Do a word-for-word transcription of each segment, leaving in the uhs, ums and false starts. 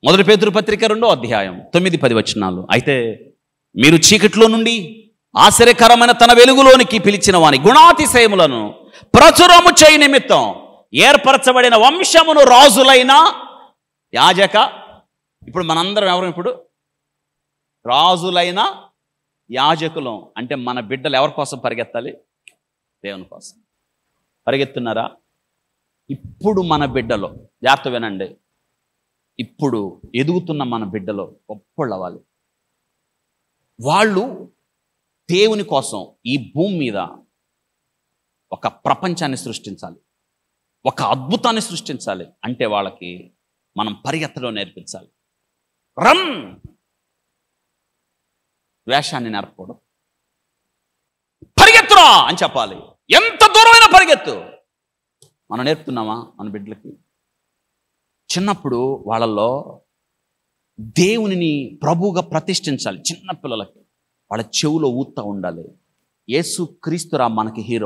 మొదటి పేతురు పత్రిక రెండో అధ్యాయం తొమ్మిది పది వచనాలు. అయితే మీరు చీకట్లో నుండి ఆశ్చర్యకరమైన తన వెలుగులోనికి పిలిచిన వాని గుణాతిశయములను ప్రచురము చేయ నిమిత్తం ఏర్పరచబడిన వంశమును రాజులైన యాజక, ఇప్పుడు మనందరం ఎవరు? ఇప్పుడు రాజులైన యాజకులం. అంటే మన బిడ్డలు ఎవరి కోసం పరిగెత్తాలి? దేవుని కోసం. పరిగెత్తున్నారా? ఇప్పుడు మన బిడ్డలో జాగ్రత్త వినండి, ఇప్పుడు ఎదుగుతున్న మన బిడ్డలో గొప్పళ్ళు అవ్వాలి. వాళ్ళు దేవుని కోసం ఈ భూమి మీద ఒక ప్రపంచాన్ని సృష్టించాలి, ఒక అద్భుతాన్ని సృష్టించాలి. అంటే వాళ్ళకి మనం పరిగెత్తడం నేర్పించాలి. రన్, వేషాన్ని నేర్పకూడదు. పరిగెత్తురా అని చెప్పాలి. ఎంత దూరమైనా పరిగెత్తు. మనం నేర్పుతున్నామా మన బిడ్డలకి? చిన్నప్పుడు వాళ్ళల్లో దేవునిని ప్రభువుగా ప్రతిష్ఠించాలి. చిన్న పిల్లలకి వాళ్ళ చెవులో ఊతా ఉండాలి. యేసు క్రీస్తురా మనకి హీరో.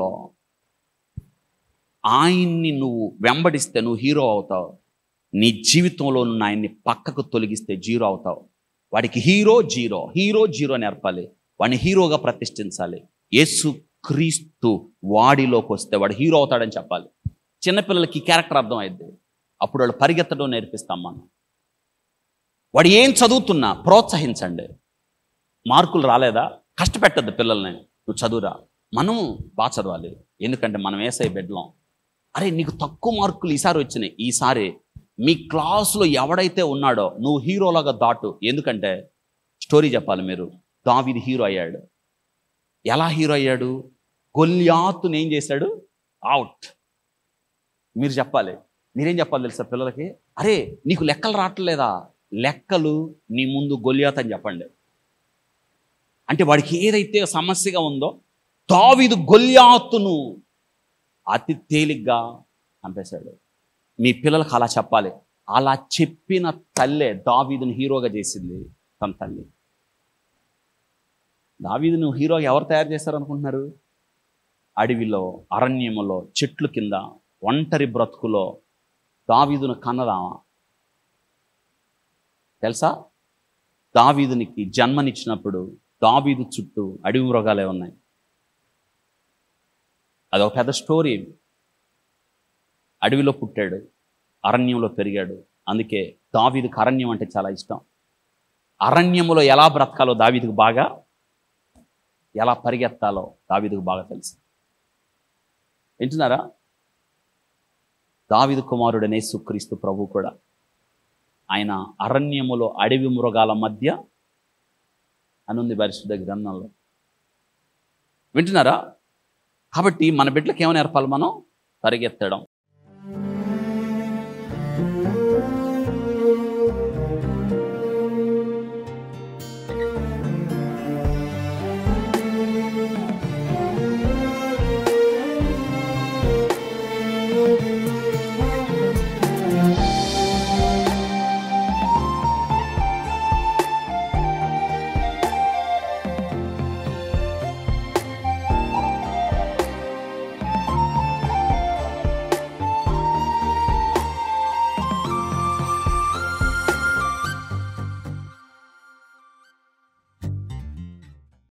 ఆయన్ని నువ్వు వెంబడిస్తే నువ్వు హీరో అవుతావు. నీ జీవితంలో ఉన్న ఆయన్ని పక్కకు తొలగిస్తే జీరో అవుతావు. వాడికి హీరో జీరో, హీరో జీరో నేర్పాలి. వాడిని హీరోగా ప్రతిష్ఠించాలి. యేసు క్రీస్తు వాడిలోకి వస్తే వాడు హీరో అవుతాడని చెప్పాలి. చిన్నపిల్లలకి క్యారెక్టర్ అర్థం అయింది. అప్పుడు వాళ్ళు పరిగెత్తడం నేర్పిస్తాం మనం. వాడు ఏం చదువుతున్నా ప్రోత్సహించండి. మార్కులు రాలేదా? కష్టపెట్టద్దు పిల్లల్ని. నువ్వు చదువురా, మనము బాగా చదవాలి. ఎందుకంటే మనం వేసే బిడ్డలం. అరే నీకు తక్కువ మార్కులు ఈసారి వచ్చినాయి, ఈసారి మీ క్లాసులో ఎవడైతే ఉన్నాడో నువ్వు హీరోలాగా దాటు. ఎందుకంటే స్టోరీ చెప్పాలి మీరు. దావీదు హీరో అయ్యాడు. ఎలా హీరో అయ్యాడు? గొల్యాతుని ఏం చేశాడు? అవుట్. మీరు చెప్పాలి. మీరేం చెప్పాలి తెలుసా పిల్లలకి? అరే నీకు లెక్కలు రావట్లేదా? లెక్కలు నీ ముందు గొల్యాత్ అని చెప్పండి. అంటే వాడికి ఏదైతే సమస్యగా ఉందో దావీదు గొల్యాతును అతి తేలిగ్గా చంపేశాడు. మీ పిల్లలకు అలా చెప్పాలి. అలా చెప్పిన తల్లే దావీదును హీరోగా చేసింది తన తల్లి. దావీదును హీరోగా ఎవరు తయారు చేశారు అనుకుంటున్నారు? అడవిలో, అరణ్యములో, చెట్లు కింద, ఒంటరి బ్రతుకులో దావీదును కన్నదామా తెలుసా? దావీదునికి జన్మనిచ్చినప్పుడు దావీదు చుట్టూ అడవి మృగాలే ఉన్నాయి. అదొక పెద్ద స్టోరీ. అడవిలో పుట్టాడు, అరణ్యంలో పెరిగాడు. అందుకే దావీదుకు అరణ్యం అంటే చాలా ఇష్టం. అరణ్యములో ఎలా బ్రతకాలో దావీదుకు బాగా, ఎలా పరిగెత్తాలో దావీదుకు బాగా తెలుసు. వింటున్నారా? దావీదు కుమారుడైన యేసుక్రీస్తు ప్రభు కూడా ఆయన అరణ్యములో అడవి మృగాల మధ్య అనుంది పరిశుద్ధ గ్రంథంలో. వింటున్నారా? కాబట్టి మన బిడ్డలకు ఏమని నేర్పాలి మనం? పరిగెత్తడం,